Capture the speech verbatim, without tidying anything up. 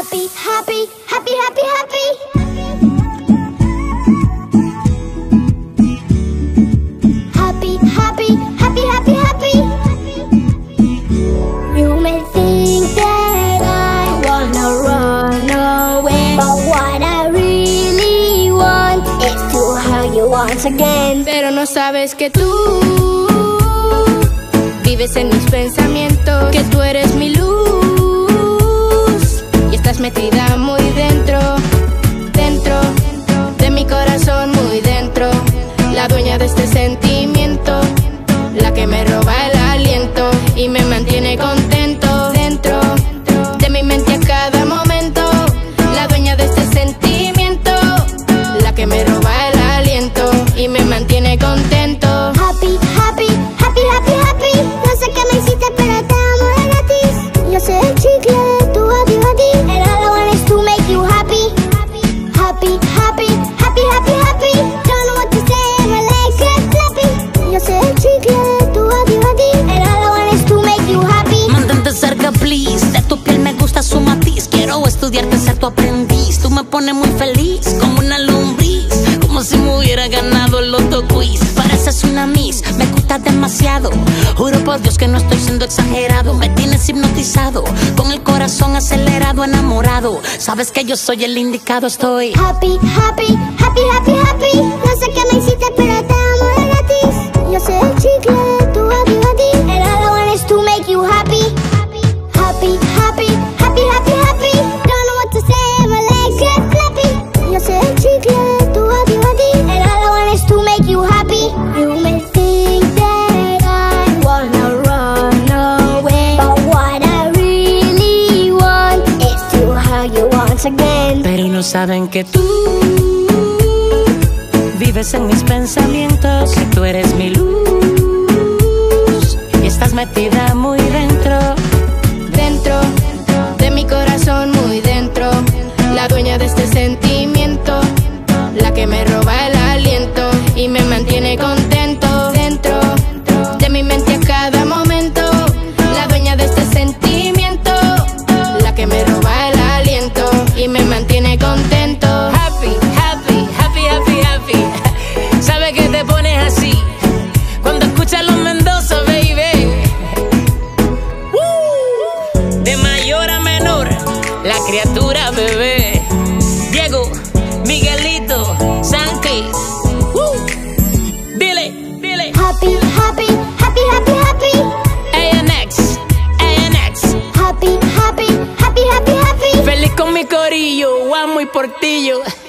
Happy, happy, happy, happy, happy. Happy, happy, happy, happy, happy. You may think that I wanna run away, but what I really want is to hug you once again. Pero no sabes que tú vives en mis pensamientos, que tú eres mi luz y estás metida muy dentro, dentro de mi corazón, muy dentro, la dueña de este sentimiento, la que me roba el aliento y me mantiene contento, dentro de mi mente a cada momento, la dueña de este sentimiento, la que me roba el aliento y me mantiene contento. Happy, happy, happy, happy, happy. No sé qué me hiciste, pero te amo de gratis. Yo soy el chicle de tu body, body, and all I want is to make you happy. Happy, happy, happy, happy, happy. Don't know what to say, my legs get flappy. Yo soy el chicle de tu body, body, and all I want is to make you happy. Mantente cerca, please. De tu piel me gusta su matiz. Quiero estudiarte, ser tu aprendiz. Tú me pones muy feliz, como una lombriz, como si me hubiera ganado el Loto Quiz. Pareces una miss, me gusta demasiado. Juro por Dios que no estoy siendo exagerado. Me tienes hipnotizado, con el corazón acelerado, enamorado. Sabes que yo soy el indicado, estoy Happy, happy, happy, happy, happy. No sé qué me hiciste, pero te amo de gratis. Yo soy el chicle de tu body, body, and all I want is to make you happy. Happy, happy, happy, happy, happy. Don't know what to say, my legs get flappy. Yo soy el chicle de tu body, body, and all I want is to make you happy. You may think that I wanna run away, but what I really want is to hug you once again. pero no saben que tú vives en mis pensamientos, que tú eres mi luz y estás metida muy dentro, Dentro de mi corazón, muy dentro, la dueña de este sentimiento, la que me roba el aliento y me mantiene contento, dentro de mi mente a cada momento, la dueña de este sentimiento, la que me roba el aliento y me mantiene contento. Happy, happy, happy, happy, happy. ¿Sabes que te pones así cuando escuchas los Mendoza, baby? Woo. De mayor a menor, la criatura, bebé. Diego, Miguelito, Santi. Woo. Dile, dile. Happy, happy, happy, happy, happy. A N X, A N X. Happy, happy, happy, happy, happy. Feliz con mi corillo, Juan muy portillo.